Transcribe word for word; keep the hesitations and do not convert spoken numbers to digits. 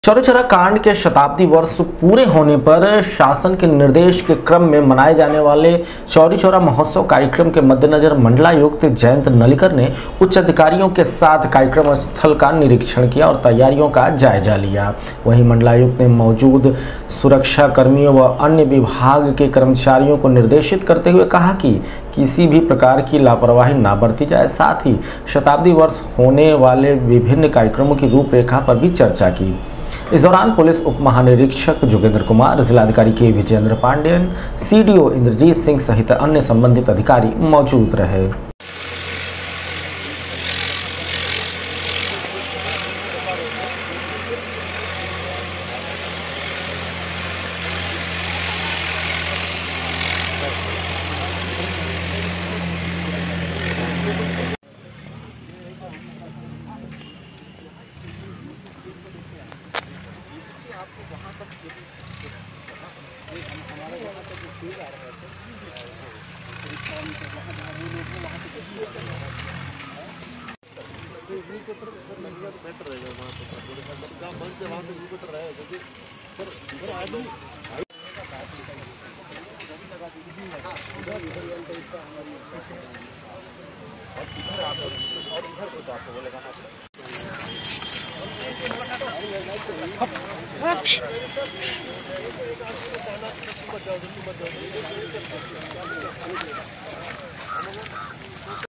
चौरी चौरा कांड के शताब्दी वर्ष पूरे होने पर शासन के निर्देश के क्रम में मनाए जाने वाले चौरी चौरा महोत्सव कार्यक्रम के मद्देनजर मंडलायुक्त जयंत नलिकर ने उच्च अधिकारियों के साथ कार्यक्रम स्थल का निरीक्षण किया और तैयारियों का जायजा लिया। वहीं मंडलायुक्त ने मौजूद सुरक्षा कर्मियों व अन्य विभाग के कर्मचारियों को निर्देशित करते हुए कहा कि किसी भी प्रकार की लापरवाही न बरती जाए। साथ ही शताब्दी वर्ष होने वाले विभिन्न कार्यक्रमों की रूपरेखा पर भी चर्चा की। इस दौरान पुलिस उप महानिरीक्षक जोगेंद्र कुमार, जिलाधिकारी के विजेंद्र पांडेयन, सीडीओ इंद्रजीत सिंह सहित अन्य संबंधित अधिकारी मौजूद रहे। आपको वहाँ तक हमारे यहाँ तक स्कूल आ रहे थे वहाँ जहाँ वो लोग वहाँ पे सर लगेगा तो बेटर रहेगा वहाँ पे सर जहाँ बंद से वहाँ पे बेटर रहेगा क्योंकि सर सर आदमी और इधर आप और इधर कुछ आपको बोलेगा ना